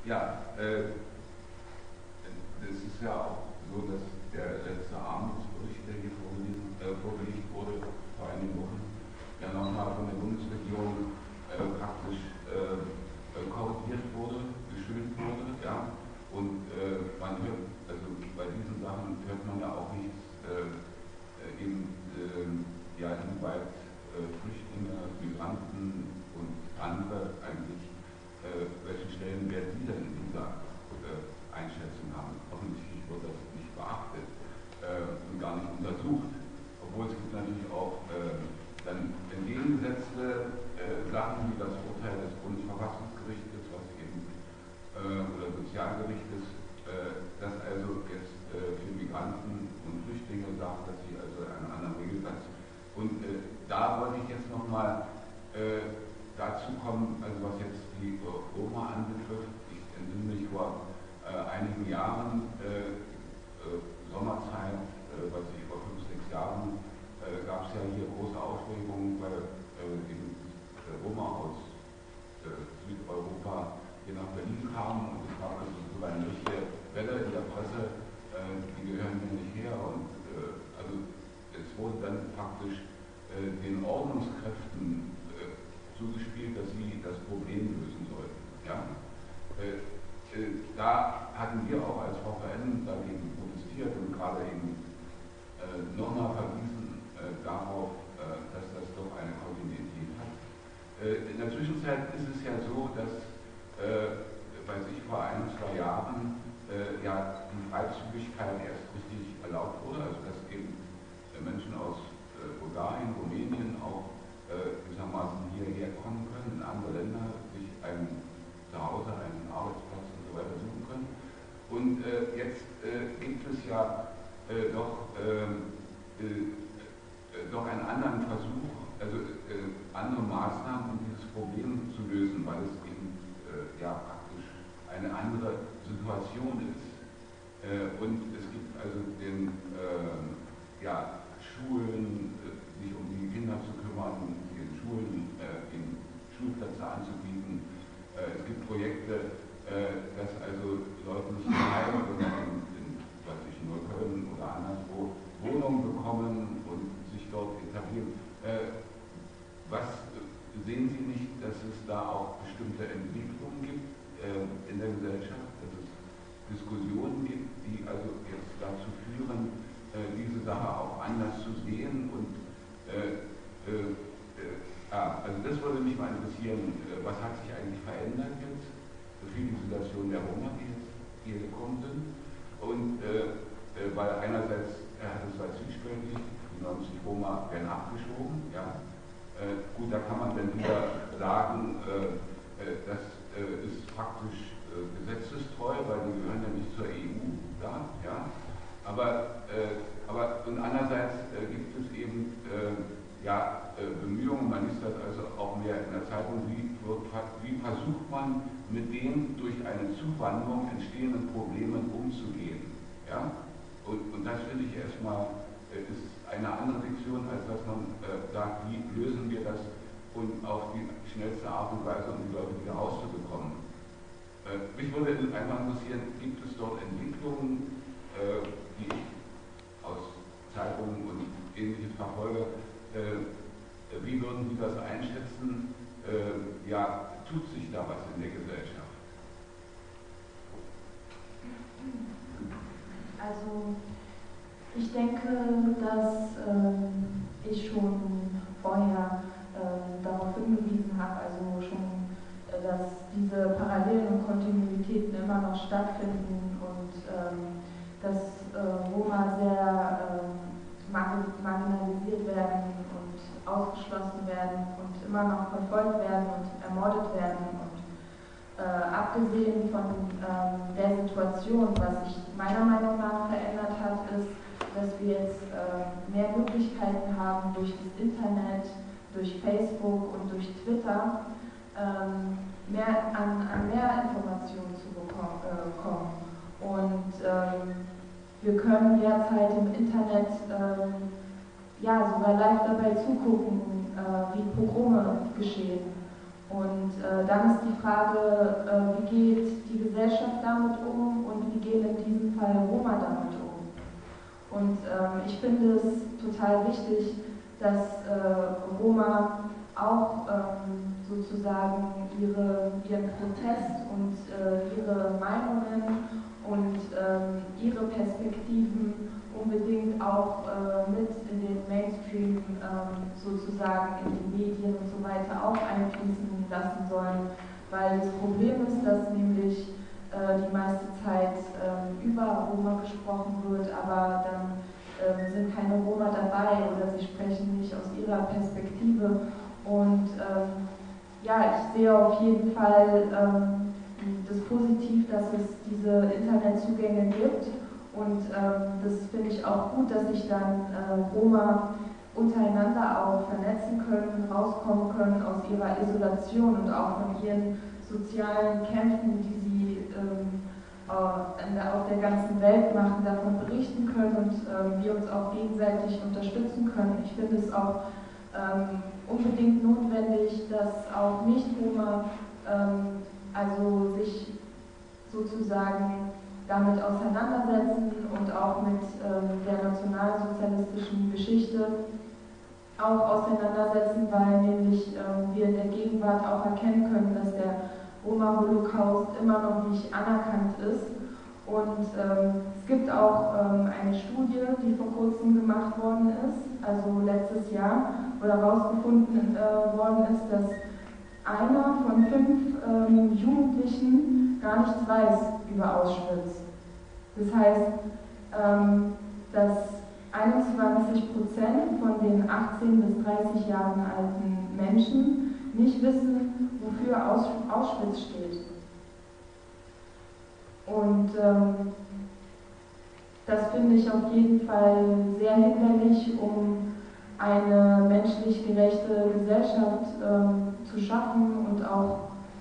Ja, es ist ja auch so, dass der letzte Armutsbericht, der hier vorgelegt wurde, vor einigen Wochen, ja nochmal von der Bundesregierung praktisch korrigiert wurde, geschönt wurde. Ja? Und man hört, also bei diesen Sachen hört man ja auch nichts, inwieweit Flüchtlinge, Migranten und andere eigentlich, welchen Stellenwert die denn in dieser Einschätzung haben. Offensichtlich wird das nicht beachtet und gar nicht untersucht, obwohl es gibt natürlich auch dann entgegengesetzte Sachen wie das Urteil des Bundesverfassungsgerichtes, was eben oder Sozialgerichtes, das also jetzt für Migranten und Flüchtlinge sagt, dass sie also einen anderen Regelsatz. Und da wollte ich jetzt nochmal dazu kommen, also was jetzt die Roma anbetrifft. Ich entsinne mich vor einigen Jahren, Sommerzeit, weiß ich, vor 5, 6 Jahren, gab es ja hier große Aufregungen, weil eben Roma aus Südeuropa hier nach Berlin kamen und es war also so eine richtige Welle in der Presse, die gehören hier nicht her und also es wurde dann praktisch den Ordnungskräften zugespielt, dass sie das Problem lösen sollten. Ja? Da hatten wir auch als VVN dagegen protestiert und gerade eben nochmal verwiesen darauf, dass das doch eine Kontinuität hat. In der Zwischenzeit ist es ja so, dass, weiß ich, vor 1, 2 Jahren ja die Freizügigkeit erst richtig erlaubt wurde, also dass eben Menschen aus Bulgarien, Rumänien auch gewissermaßen hierher kommen können, in andere Länder, sich ein Zuhause, einen Arbeitsplatz und so weiter suchen können. Und jetzt gibt es ja doch einen anderen Versuch, also andere Maßnahmen, um dieses Problem zu lösen, weil es eben ja praktisch eine andere Situation ist. Und es gibt also den Schulen, sich um die Kinder zu kümmern, die in Schulen in Schulplätze anzubieten. Es gibt Projekte, dass also Leute nicht daheim, sondern in Neukölln oder anderswo Wohnungen bekommen und sich dort etablieren. Was sehen Sie nicht, dass es da auch bestimmte Entwicklungen gibt in der Gesellschaft, dass es Diskussionen gibt, die also jetzt dazu führen, diese Sache auch anders zu sehen und also das würde mich mal interessieren, was hat sich eigentlich verändert jetzt für die Situation der Roma, die jetzt hier gekommen sind und weil einerseits es war zwiespältig, die 90 Roma werden abgeschoben, ja. Gut, da kann man dann wieder sagen, das ist praktisch gesetzestreu, weil die gehören ja nicht zur EU, ja. Aber und andererseits gibt es eben Bemühungen, man liest das also auch mehr in der Zeitung, wie versucht man mit den durch eine Zuwanderung entstehenden Problemen umzugehen. Ja? Und das finde ich erstmal ist eine andere Lektion, als dass man sagt, wie lösen wir das und auf die schnellste Art und Weise, um die Leute wieder rauszubekommen. Mich würde einfach interessieren, gibt es dort Entwicklungen, die ich aus Zeitungen und Ähnliches verfolge, wie würden Sie das einschätzen? Tut sich da was in der Gesellschaft? Also ich denke, dass ich schon vorher darauf hingewiesen habe, also schon, dass diese Parallelen und Kontinuitäten immer noch stattfinden und dass Roma sehr marginalisiert werden und ausgeschlossen werden und immer noch verfolgt werden und ermordet werden. Und abgesehen von der Situation, was sich meiner Meinung nach verändert hat, ist, dass wir jetzt mehr Möglichkeiten haben durch das Internet, durch Facebook und durch Twitter, an mehr Informationen zu kommen. Und wir können derzeit im Internet sogar live dabei zugucken, wie Pogrome geschehen. Und dann ist die Frage, wie geht die Gesellschaft damit um und wie gehen in diesem Fall Roma damit um. Und ich finde es total wichtig, dass Roma auch sozusagen ihren Protest und ihre Meinungen und ihre Perspektiven unbedingt auch mit in den Mainstream sozusagen in die Medien und so weiter auch einfließen lassen sollen, weil das Problem ist, dass nämlich die meiste Zeit über Roma gesprochen wird, aber dann sind keine Roma dabei oder sie sprechen nicht aus ihrer Perspektive. Und ja, ich sehe auf jeden Fall das positiv, dass es diese Internetzugänge gibt. Und das finde ich auch gut, dass sich dann Roma untereinander auch vernetzen können, rauskommen können aus ihrer Isolation und auch von ihren sozialen Kämpfen, die sie auf der ganzen Welt machen, davon berichten können und wir uns auch gegenseitig unterstützen können. Ich finde es auch unbedingt notwendig, dass auch Nicht-Roma also sich sozusagen damit auseinandersetzen und auch mit der nationalsozialistischen Geschichte auch auseinandersetzen, weil nämlich wir in der Gegenwart auch erkennen können, dass der Roma-Holocaust immer noch nicht anerkannt ist. Und es gibt auch eine Studie, die vor kurzem gemacht worden ist, also letztes Jahr, wo herausgefunden worden ist, dass einer von 5 Jugendlichen gar nichts weiß über Auschwitz. Das heißt, dass 21% von den 18 bis 30 Jahren alten Menschen nicht wissen, wofür Auschwitz steht. Und das finde ich auf jeden Fall sehr hinderlich, um eine menschlich gerechte Gesellschaft zu schaffen und auch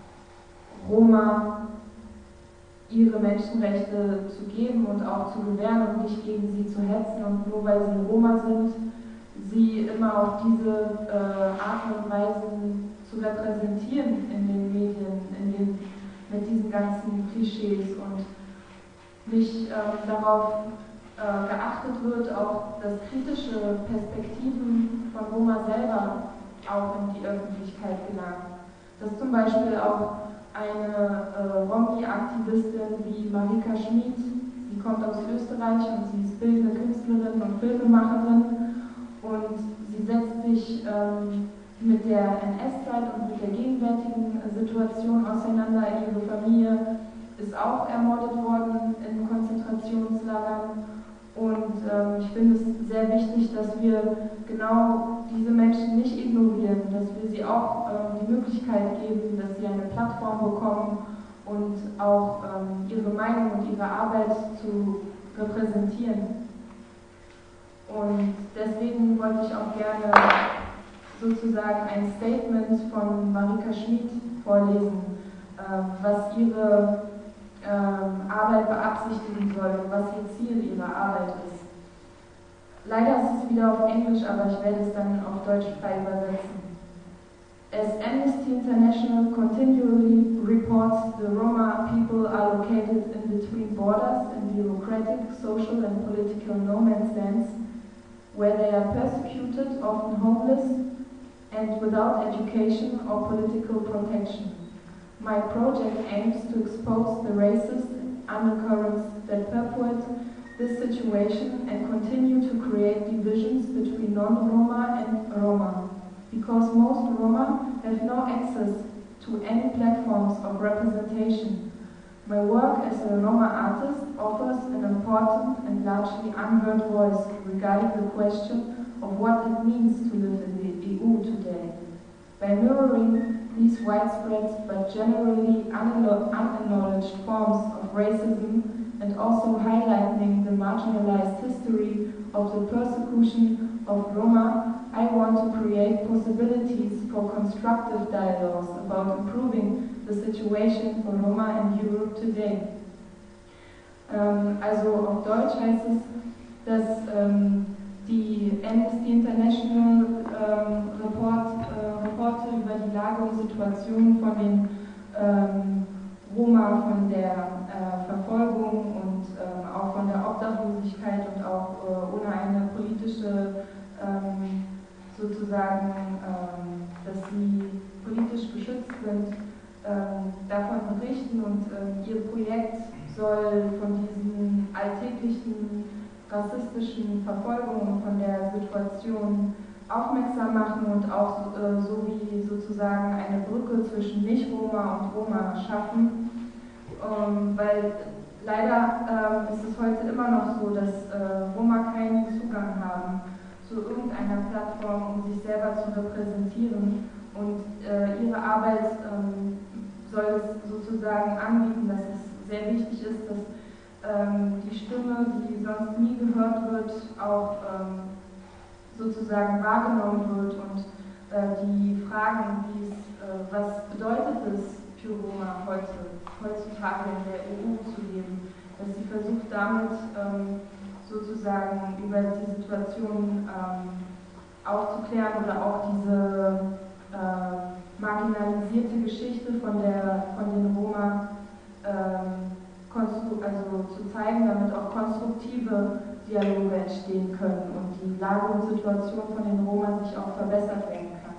Roma ihre Menschenrechte zu geben und auch zu gewähren und nicht gegen sie zu hetzen und nur weil sie Roma sind, sie immer auf diese Art und Weise zu repräsentieren in den Medien, mit diesen ganzen Klischees und nicht darauf geachtet wird, auch dass kritische Perspektiven von Roma selber auch in die Öffentlichkeit gelangen. Dass zum Beispiel auch eine Romy-Aktivistin wie Marika Schmid, sie kommt aus Österreich und sie ist bildende Künstlerin und Filmemacherin und sie setzt sich mit der NS-Zeit und mit der gegenwärtigen Situation auseinander. Ihre Familie ist auch ermordet worden in Konzentrationslagern und ich finde es sehr wichtig, dass wir genau diese Menschen nicht ignorieren, dass wir sie auch die Möglichkeit geben, dass sie eine Plattform bekommen und auch ihre Meinung und ihre Arbeit zu repräsentieren. Und deswegen wollte ich auch gerne sozusagen ein Statement von Marika Schmid vorlesen, was ihre Arbeit beabsichtigen soll und was ihr Ziel ihrer Arbeit ist. Leider ist es wieder auf Englisch, aber ich werde es dann auf Deutsch frei übersetzen. As Amnesty International continually reports, the Roma people are located in between borders in bureaucratic, social and political no man's lands, where they are persecuted, often homeless, and without education or political protection. My project aims to expose the racist undercurrents that perpetuate this situation and continue to create divisions between non-Roma and Roma, because most Roma have no access to any platforms of representation. My work as a Roma artist offers an important and largely unheard voice regarding the question of what it means to live in the EU today. By mirroring these widespread but generally unacknowledged forms of racism and also highlighting the marginalized history of the persecution of Roma, I want to create possibilities for constructive dialogues about improving the situation for Roma in Europe today. Also auf Deutsch heißt es, dass die Amnesty International Report Reporte über die Lage und Situation von den Roma, von der Verfolgung und auch von der Obdachlosigkeit und auch ohne eine politische, sozusagen, dass sie politisch geschützt sind, davon berichten, und ihr Projekt soll von diesen alltäglichen rassistischen Verfolgungen, von der Situation aufmerksam machen und auch so wie sozusagen eine Brücke zwischen Nicht-Roma und Roma schaffen, weil leider ist es heute immer noch so, dass Roma keinen Zugang haben zu irgendeiner Plattform, um sich selber zu repräsentieren, und ihre Arbeit soll es sozusagen anbieten, dass es sehr wichtig ist, dass die Stimme, die sonst nie gehört wird, auch sozusagen wahrgenommen wird, und die Fragen, was bedeutet es für Roma heutzutage in der EU zu leben, dass sie versucht damit sozusagen über die Situation aufzuklären oder auch diese marginalisierte Geschichte von den Roma also zu zeigen, damit auch konstruktive Dialoge entstehen können und die Lage und Situation von den Roma sich auch verbessert werden kann.